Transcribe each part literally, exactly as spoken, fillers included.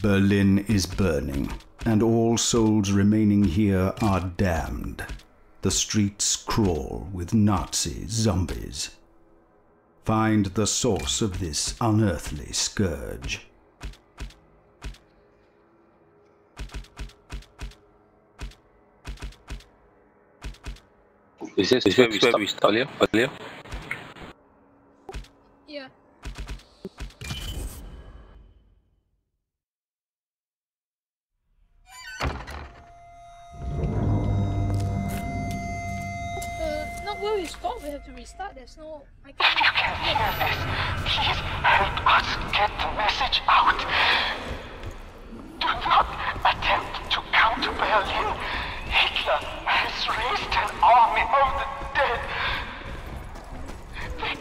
Berlin is burning, and all souls remaining here are damned. The streets crawl with Nazi zombies. Find the source of this unearthly scourge. Is this is where we start, we start earlier? earlier? Yeah. Uh, not where we stop, we have to restart, there's no... I If you can hear this, please help us get the message out. Do not attempt to counter Berlin. Hitler has raised an army of the dead. They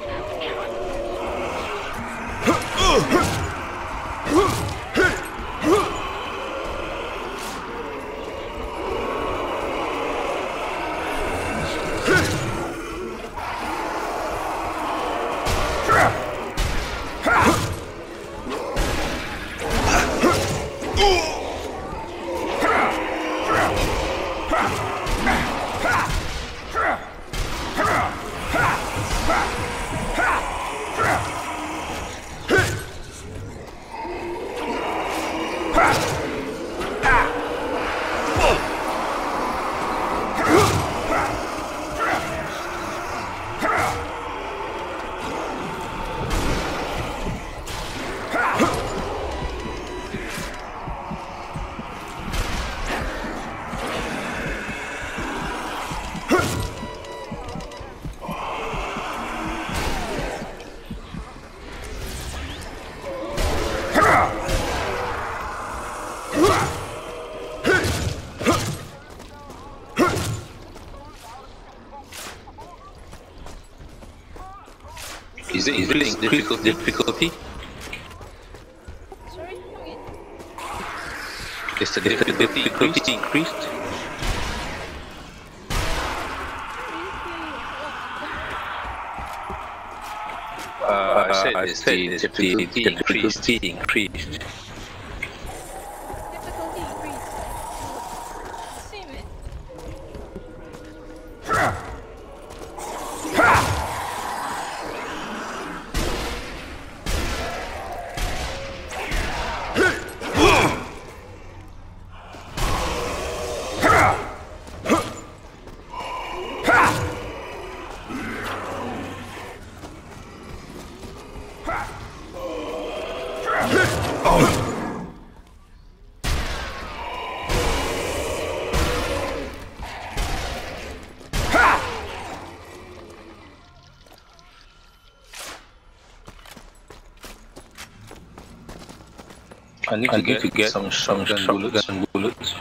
Is it, is it difficult, difficulty? Sorry, again? Is the difficulty increased? increased? Uh, I said, I said the difficulty increased. increased. Difficulty increased. Same, eh? I need to, I get, to get some shotgun bullets and bullets.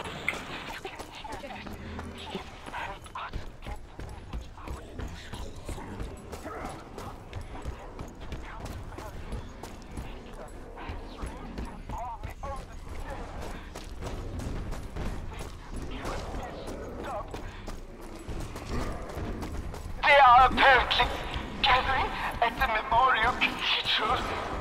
They are apparently gathering at the Memorial Cathedral.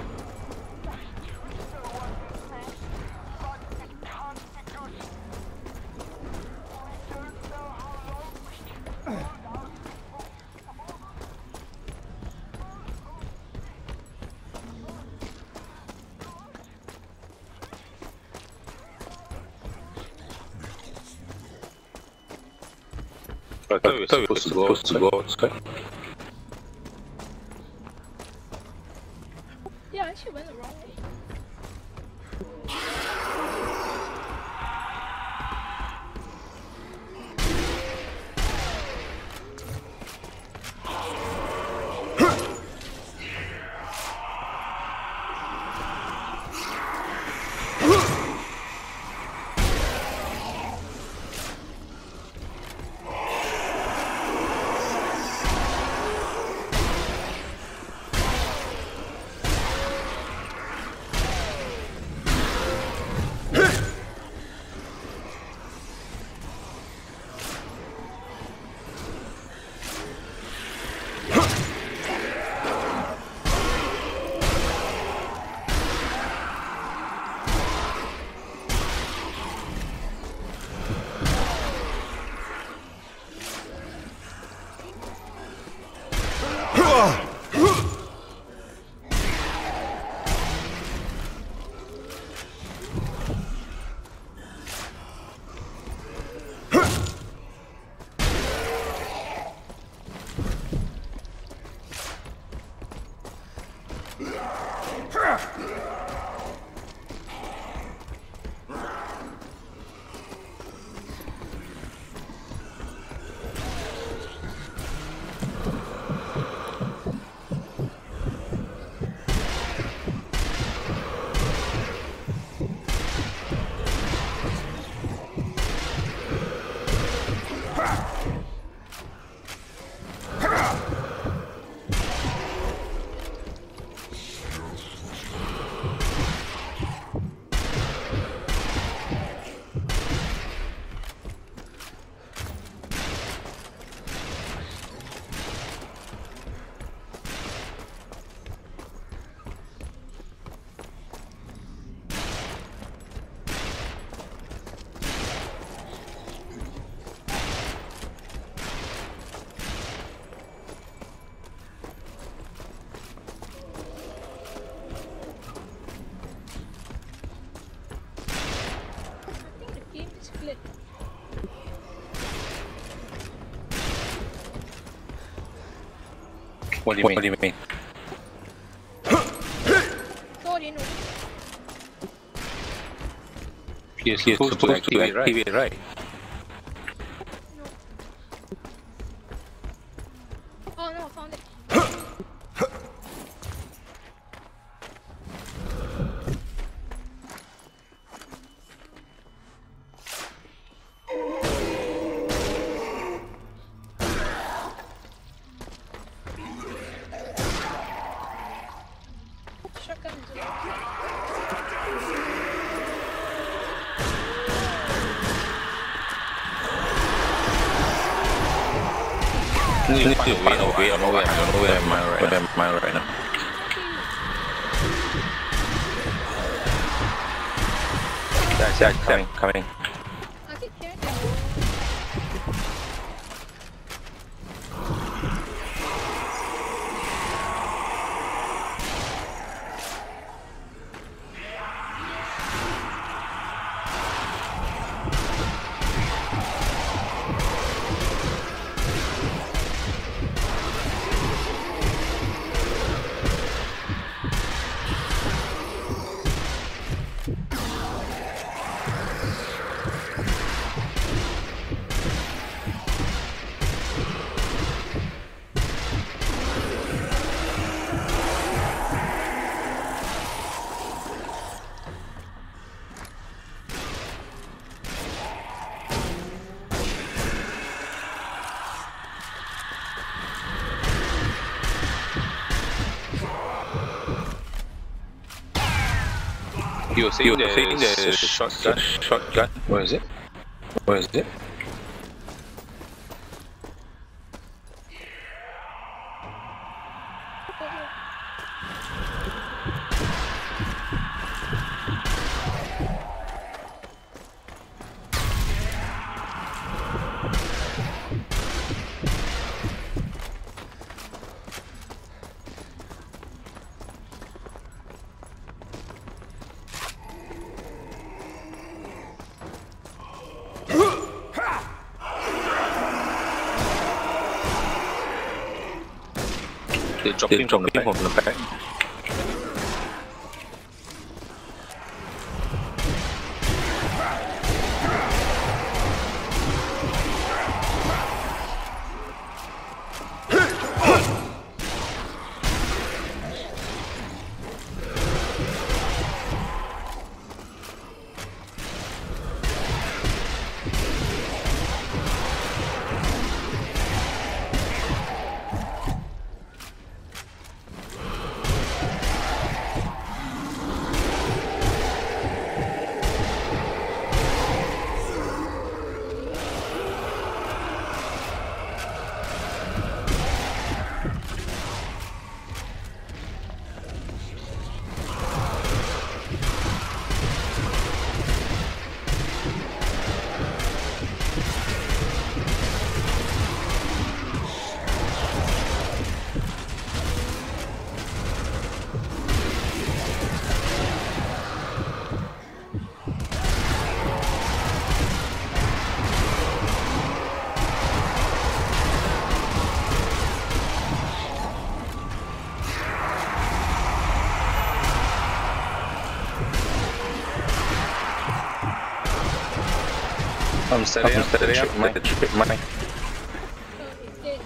I thought we were supposed to go outside. To go outside. Yeah, I actually went the wrong way. What do you mean? What do you mean? Sorry, no. You're supposed, supposed to activate, to activate, right? No. Oh no, I found it. Shotgun is a You need to find a way, I don't know where, I don't know where am I right, where am I right now. That's that, coming, coming. I keep hearing it. You were saying, you were saying the shotgun, shotgun, where is it? Where is it? They're dropping from the back. From the back. I'm setting I'm up setting the up trip mine. the trip mine. Oh, it did.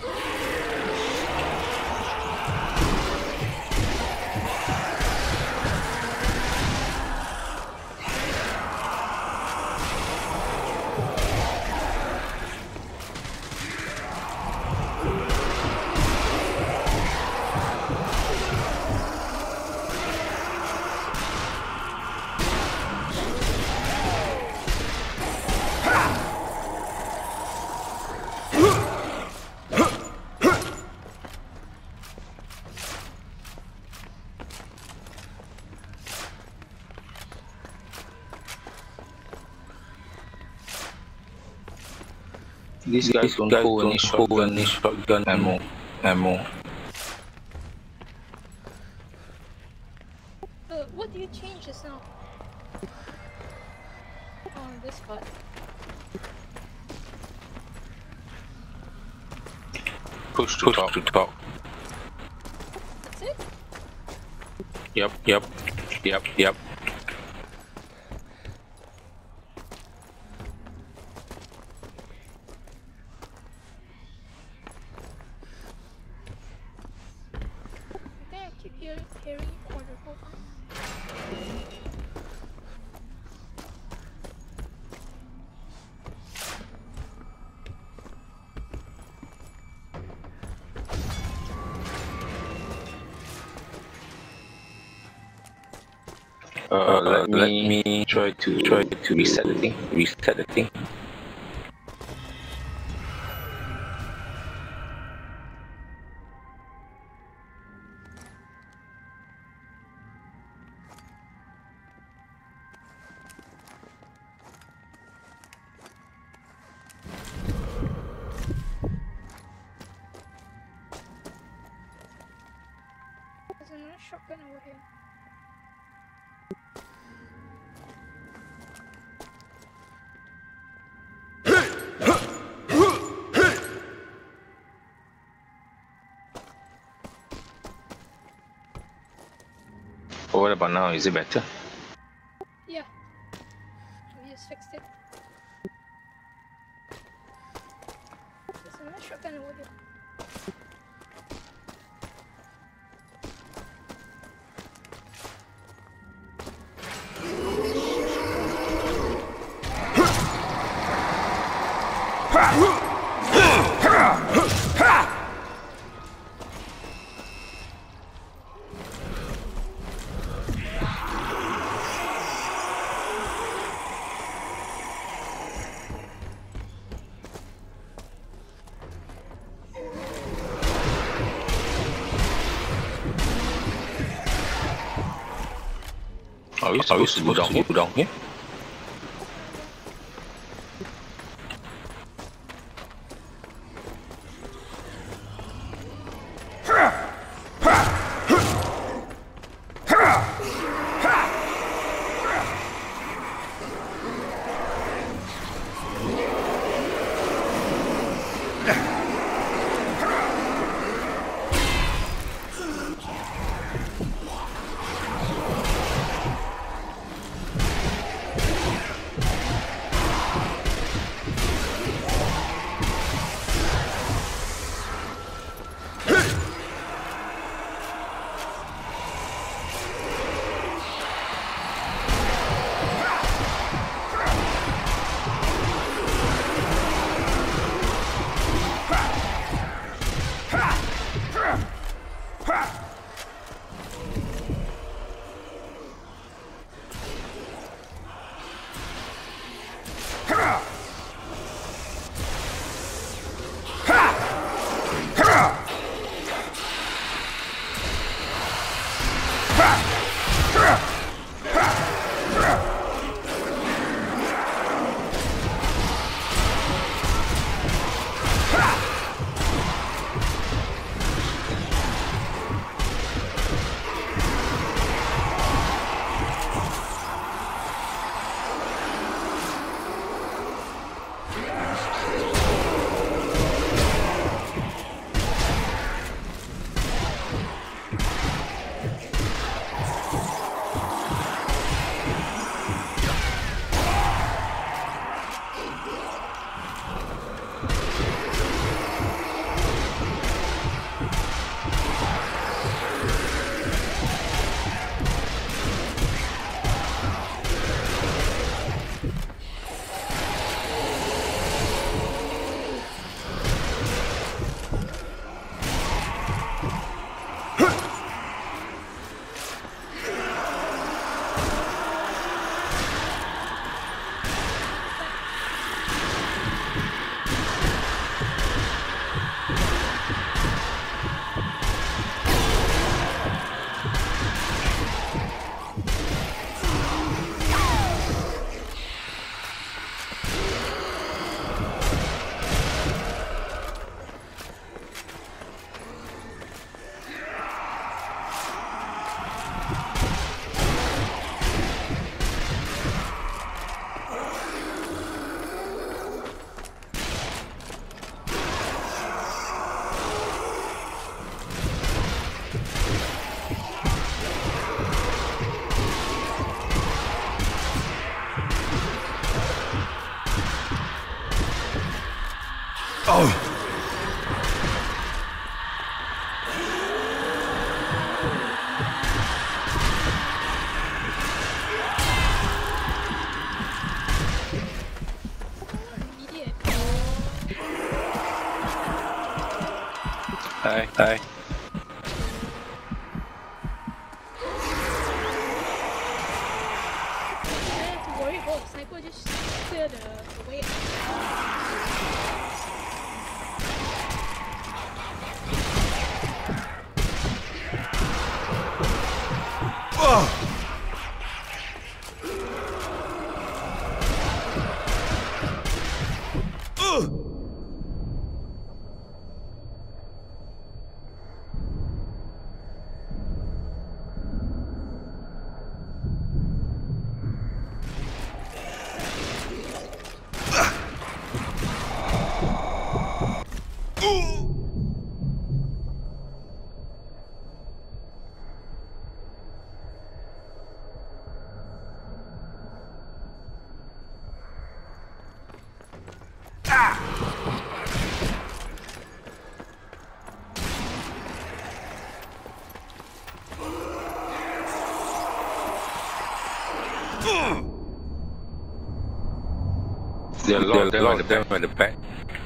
These guys These don't guys hold don't any hold shotgun any shotgun ammo. ammo. Uh, what do you change just now? Oh, this part. Push to Push top. to top. That's it? Yep. Yep. Yep. Yep. I think I keep hearing, hearing order. Hold on. Uh, Uh, let, let me me try to try to reset the thing. Reset the thing. There's another shotgun over here. Oh, what about now? Is it better? Yeah. We just fixed it. There's another shotgun over here. Are we Are we supposed to go supposed down to here? go down here? Hi. Hi. I don't have to worry about the sniper, just clear the, the way out. There are a lot, there are a lot of them in the back.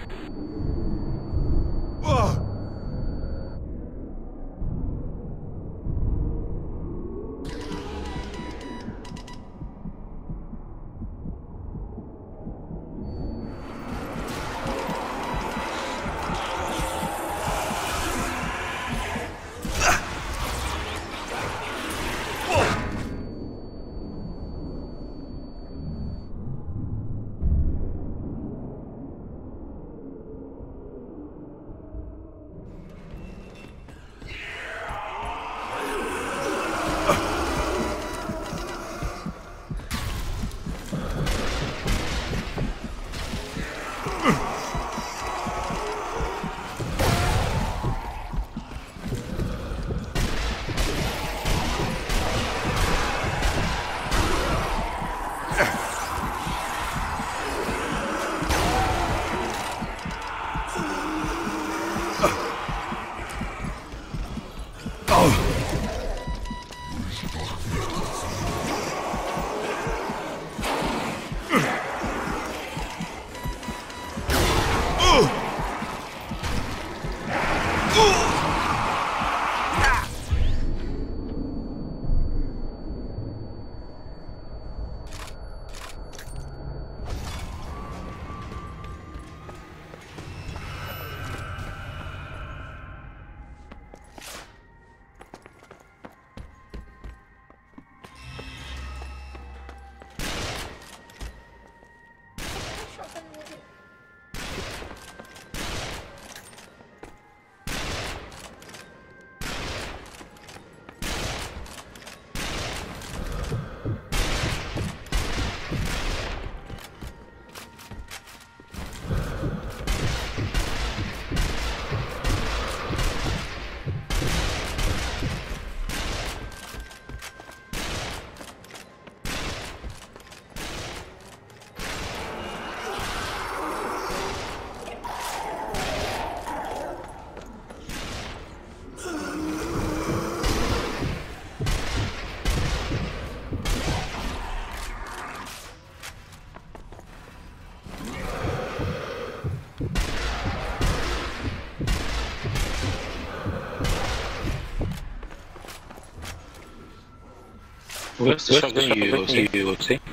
Where's the shotgun you you would say?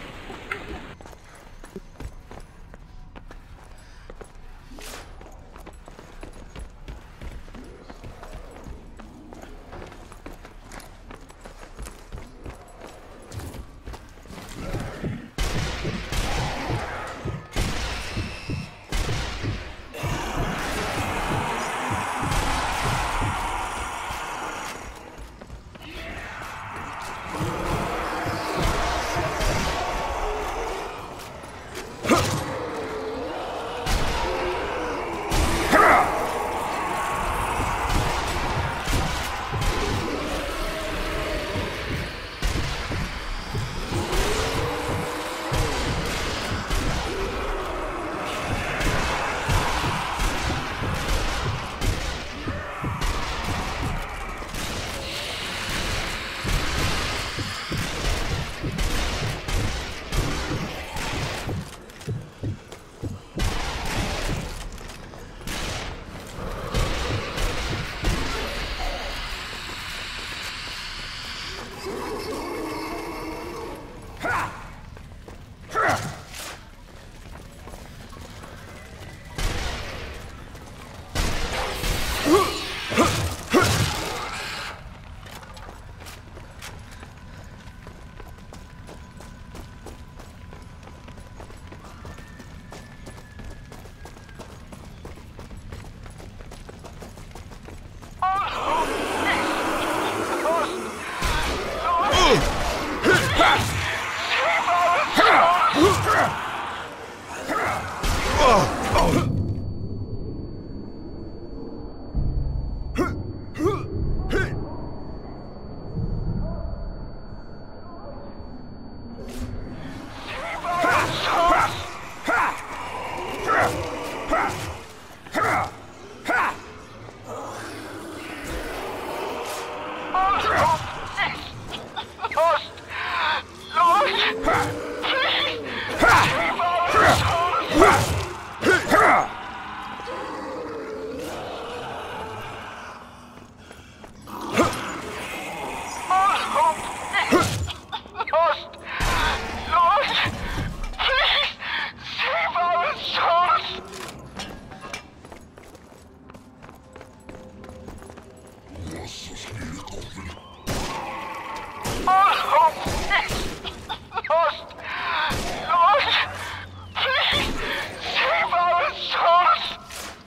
All hope is lost. Lord, please save our souls.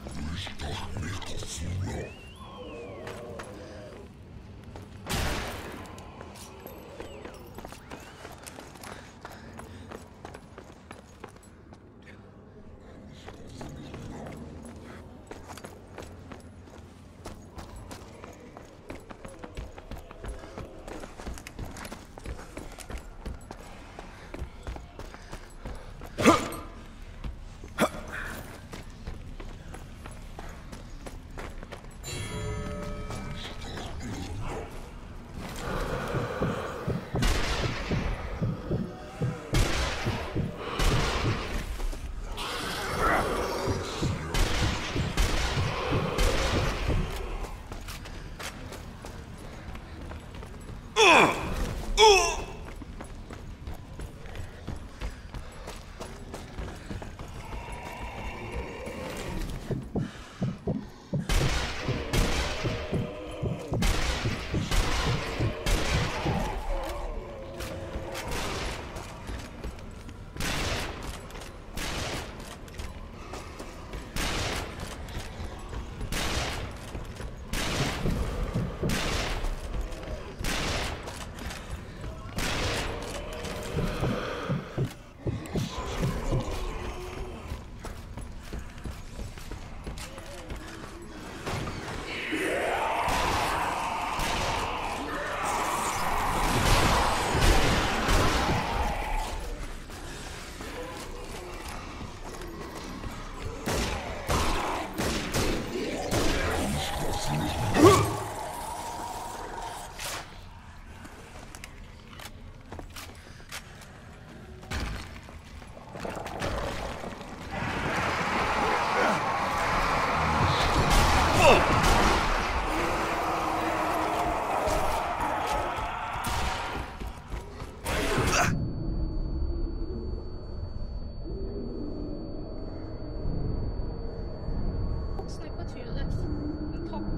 Sniper to your left, on top.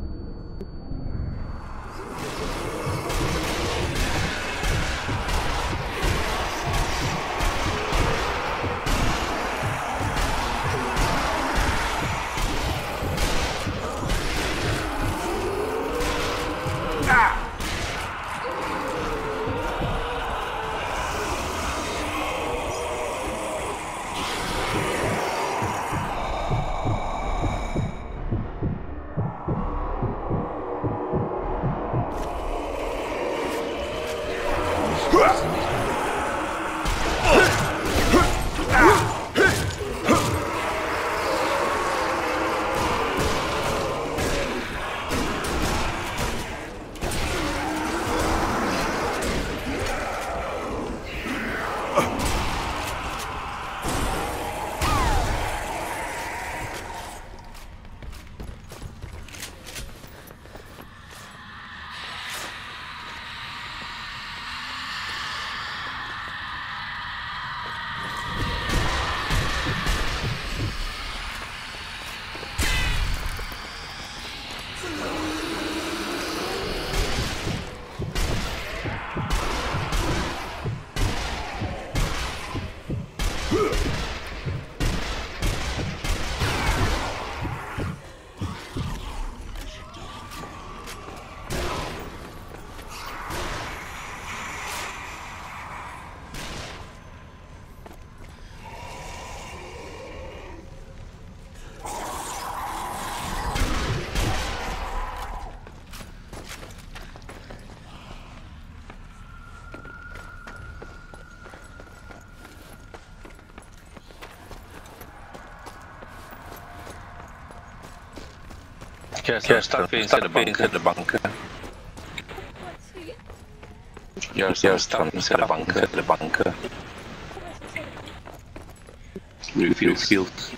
Yeah, so stuck inside the bunker. Inside the bunker. What's here? You're, you're stuck inside the bunker. The bunker. Refuel skills.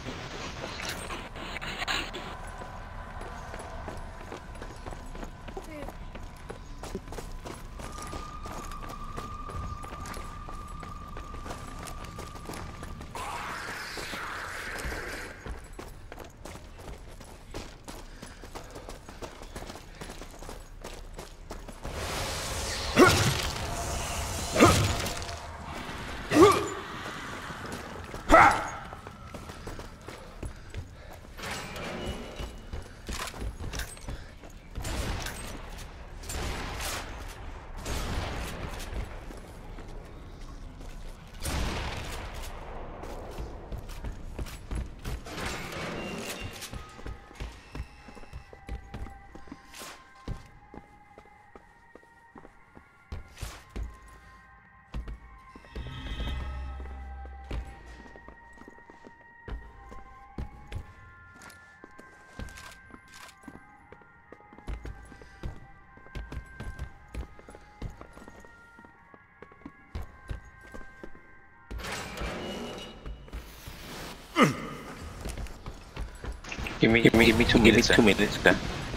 Give me, give me, give me two minutes. Two minutes, okay.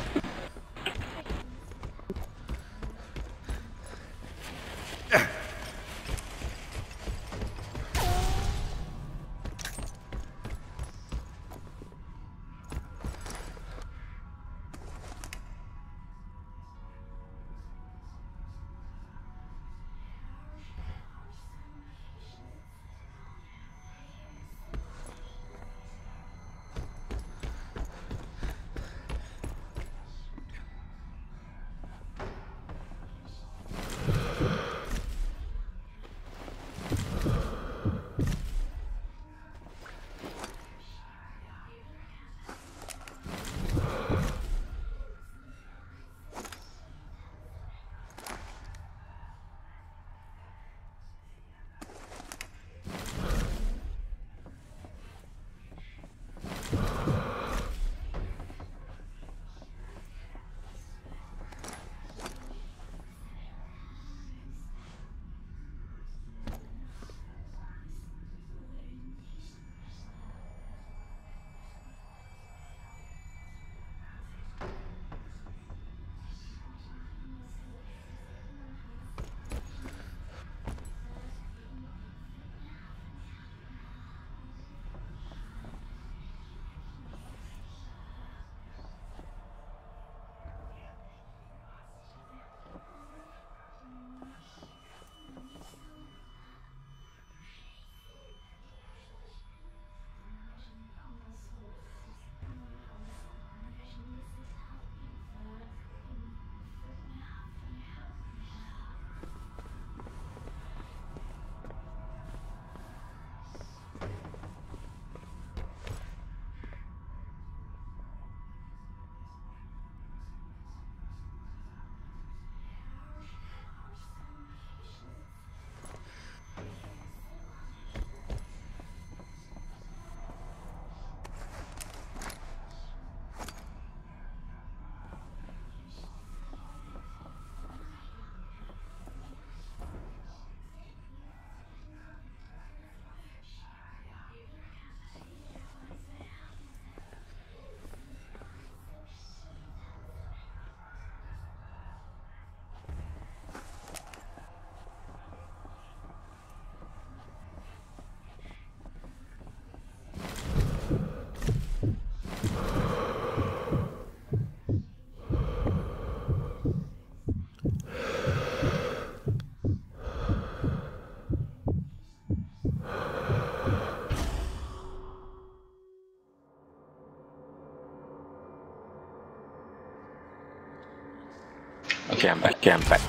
Okay, I'm back. Okay, I'm back.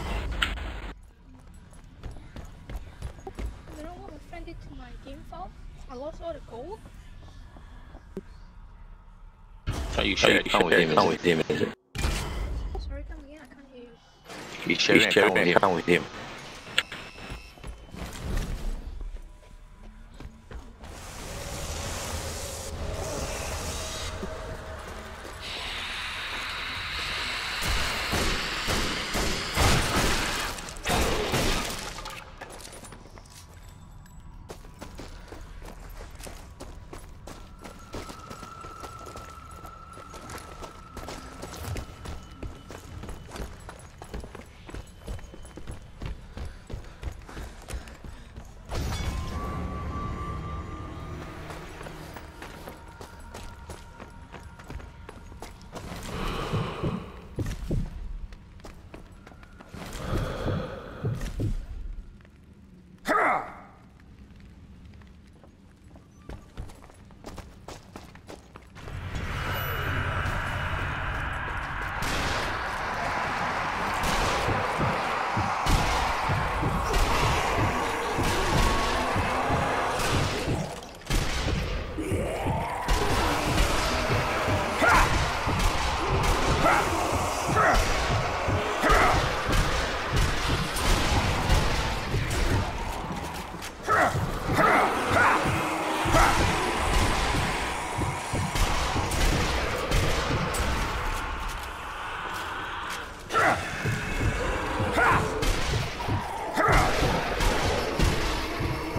I don't know what my friend did to my game file. I lost all the gold. Are you sharing account with him? Account with him, is it? Sorry, come again. I can't hear you. He's sharing account with him.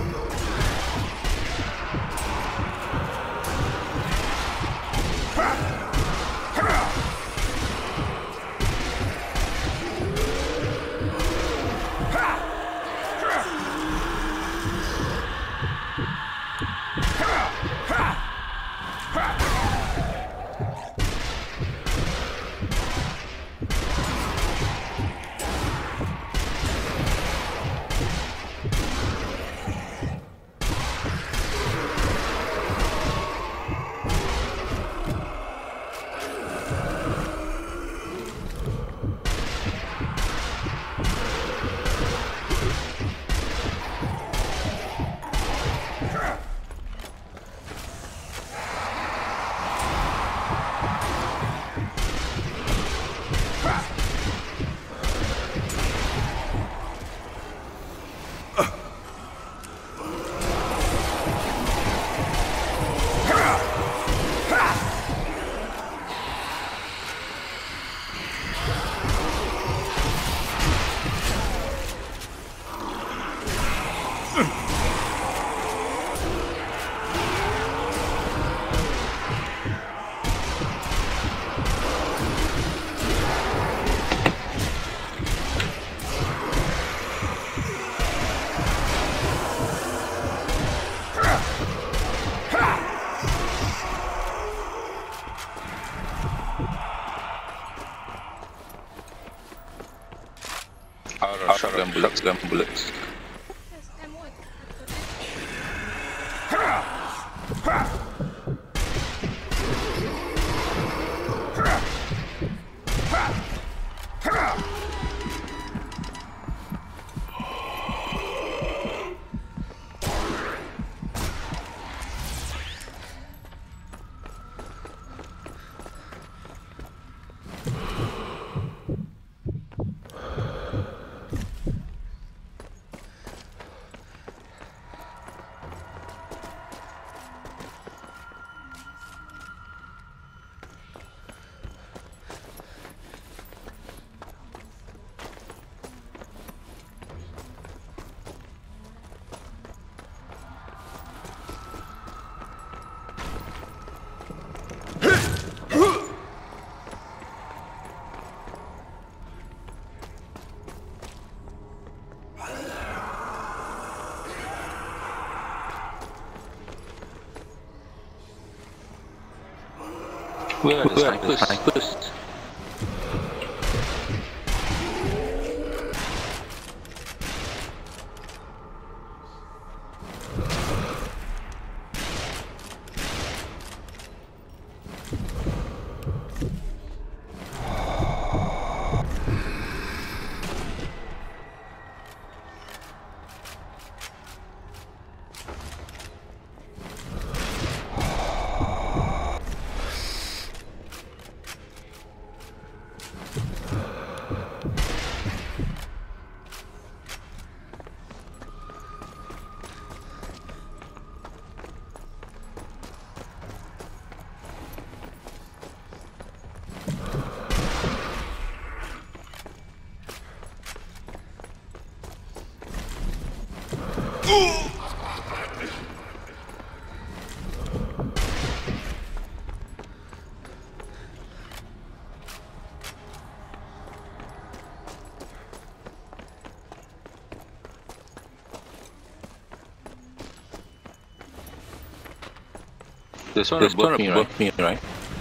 Ha! out of shotgun bullets. Gun bullets. There's ammo at Where are the snipers? snipers? This one is above me, right? me, right?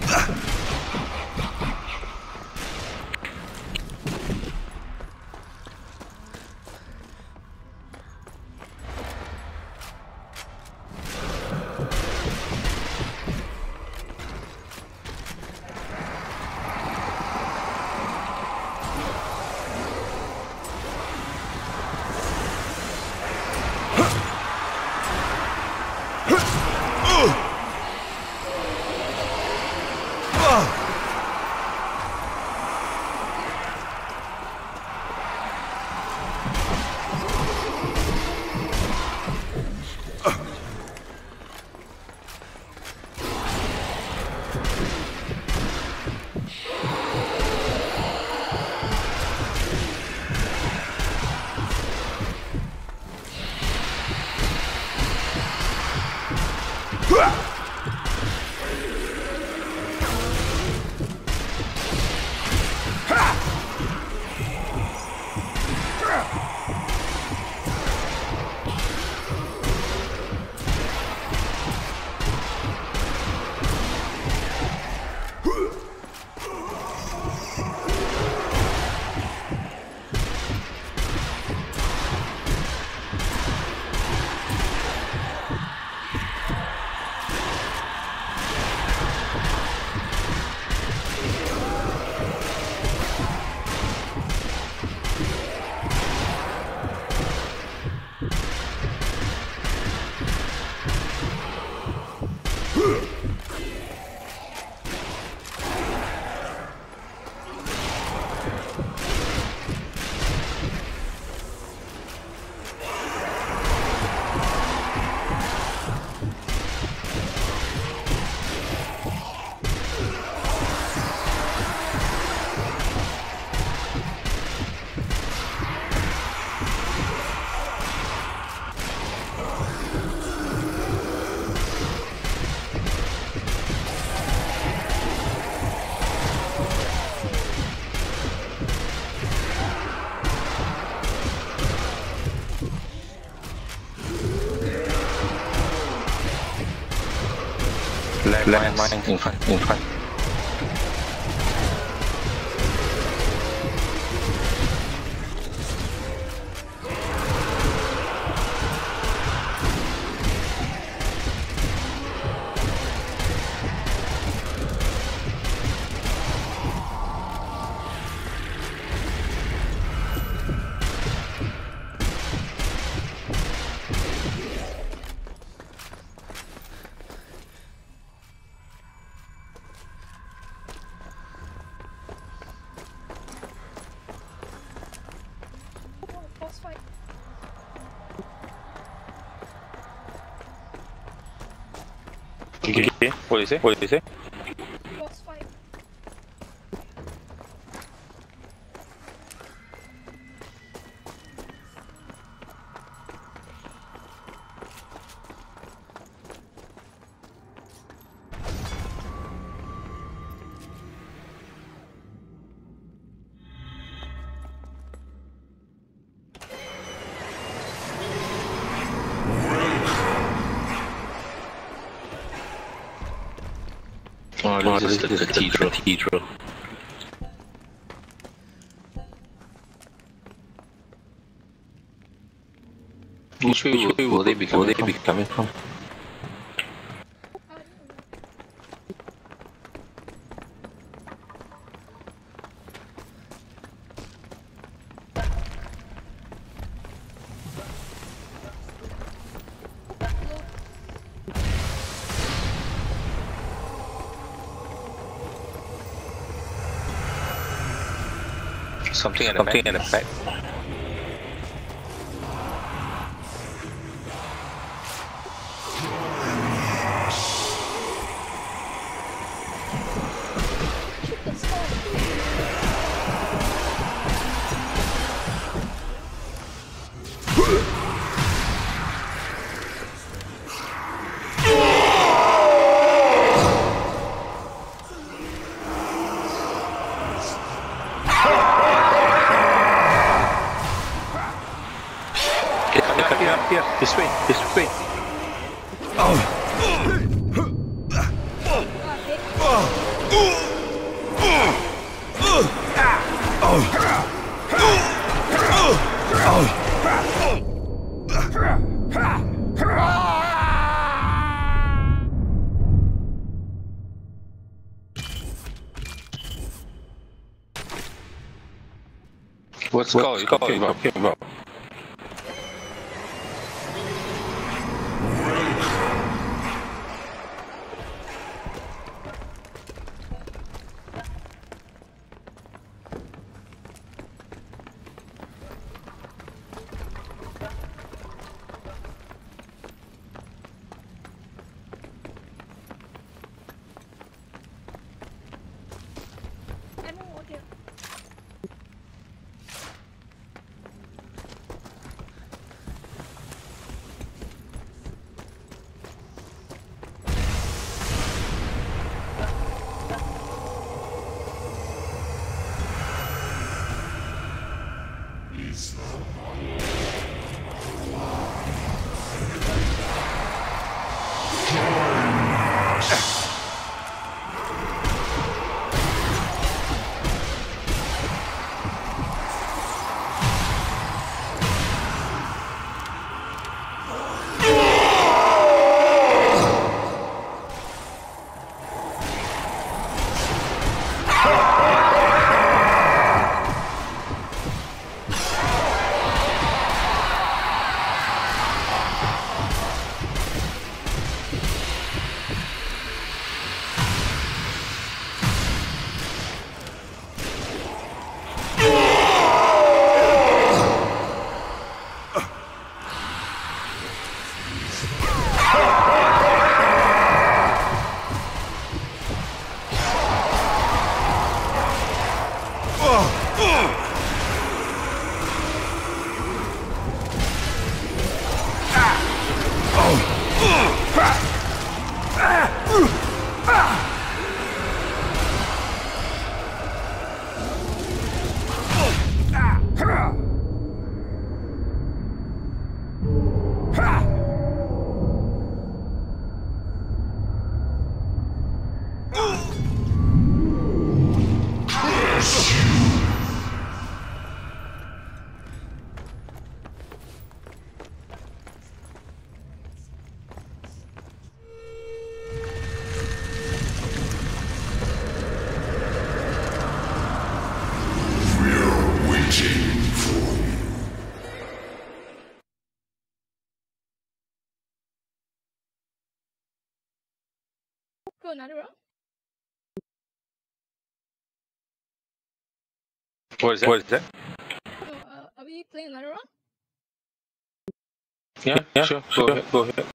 Landmine in front, in front. Okay. What do you say? What do you say? Boss fight. Oh, this, oh, is, this is the Cathedral. Cathedral. Which way will, will they be coming, will they be coming from? Something in the Something in the back. Here, this way, this way. Oh. What's What's you talking about? Talking about? Go another round. What is that? What is that? No, uh, are we playing another round? Yeah, yeah, sure. Go ahead. Go ahead.